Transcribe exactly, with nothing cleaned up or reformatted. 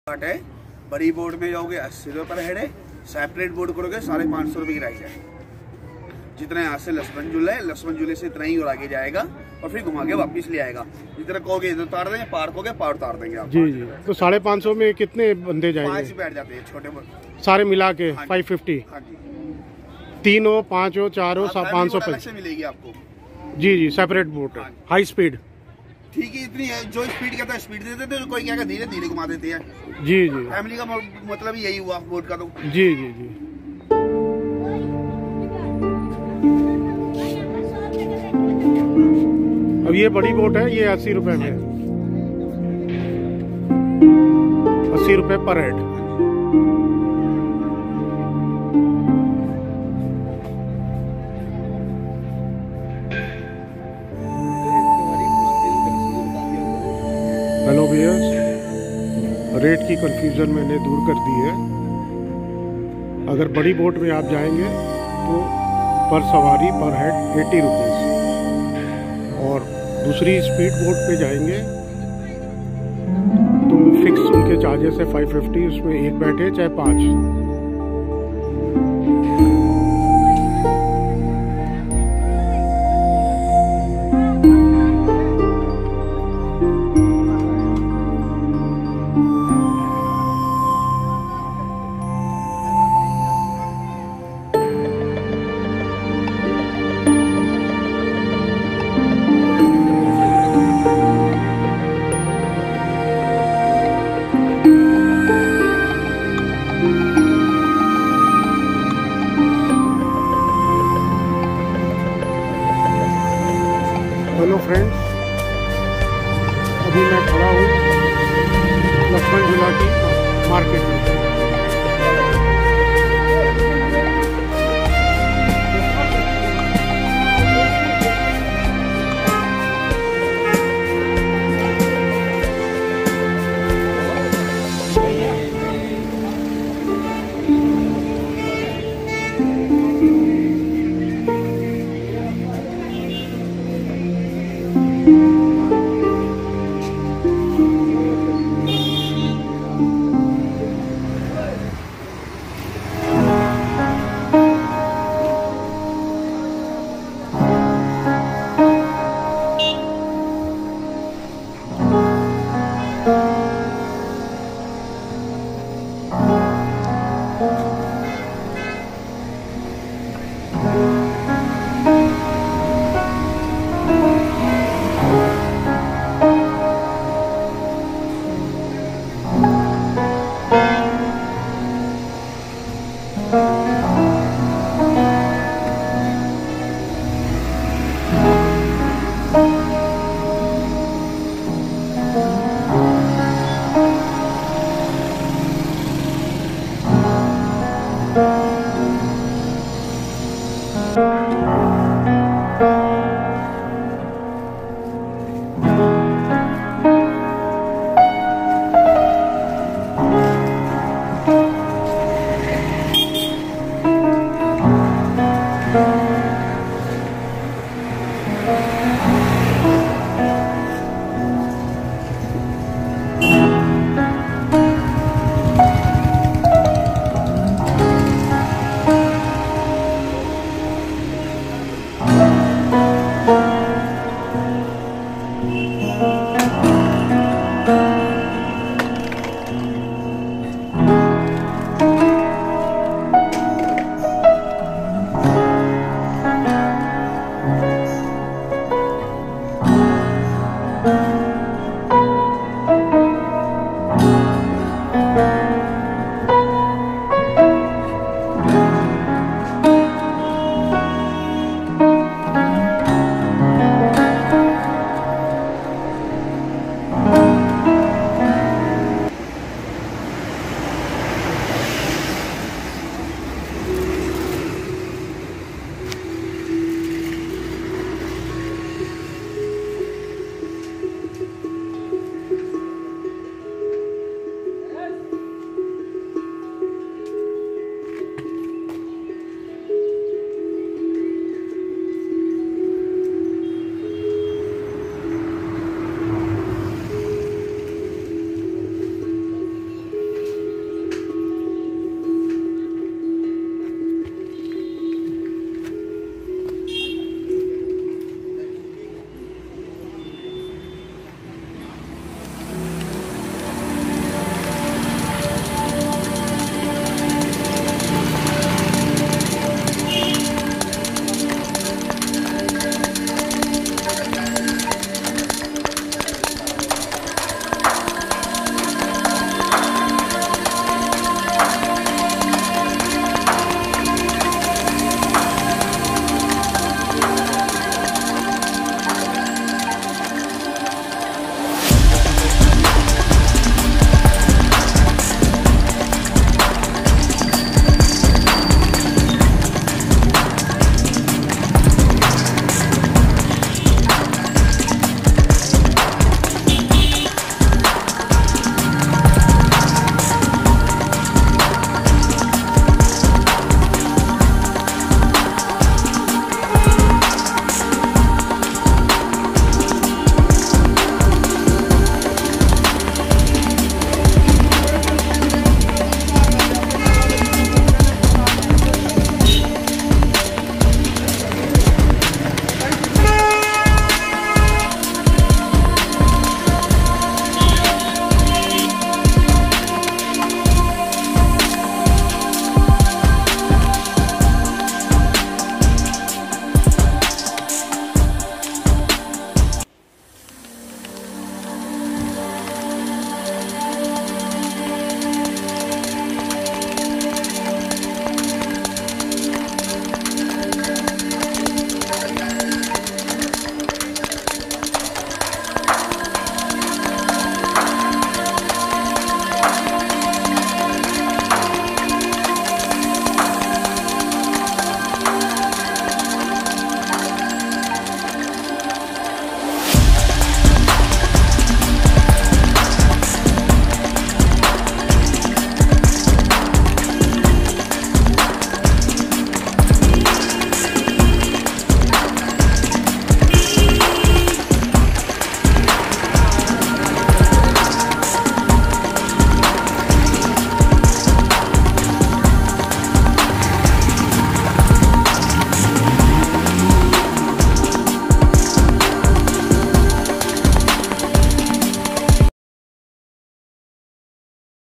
है। बड़ी बोर्ड में जाओगे अस्सी रुपये पर हेड है, सेपरेट बोर्ड करोगे साढ़े पाँच सौ रुपये की राइड है। जितना यहाँ से लक्ष्मण झूला है, लक्ष्मण झूले से इतना ही और आगे जाएगा और फिर घुमा के वापस ले आएगा। जितना कहोगे इधर उतार देंगे, पार कहोगे पार उतार देंगे आप। जी जी। तो साढ़े पाँच सौ में कितने बंदे जाएंगे? पाँच बैठ जाते हैं छोटे बोर्ड सारे मिला के फाइव फिफ्टी। तीन हो, पाँच हो, चार हो, पाँच सौ से मिलेगी आपको। जी जी, सेपरेट बोट है, हाई स्पीड। ठीक है, इतनी है जो स्पीड कहता है स्पीड दे देते हैं, कोई क्या धीरे धीरे घुमा देते हैं। जी जी, फैमिली का मतलब यही हुआ बोट का। तो जी जी जी। अब ये बड़ी बोट है, ये अस्सी रुपए में, अस्सी रुपए पर हेड। हेलो भैया, रेट की कंफ्यूजन मैंने दूर कर दी है। अगर बड़ी बोट में आप जाएंगे तो पर सवारी पर हेड एटी रुपीज़, और दूसरी स्पीड बोट पे जाएंगे तो फिक्स उनके चार्जेस है फाइव फिफ्टी। उसमें एक बैठे चाहे पाँच। हेलो फ्रेंड्स, अभी मैं खड़ा हूँ लक्ष्मण झूला की मार्केट में।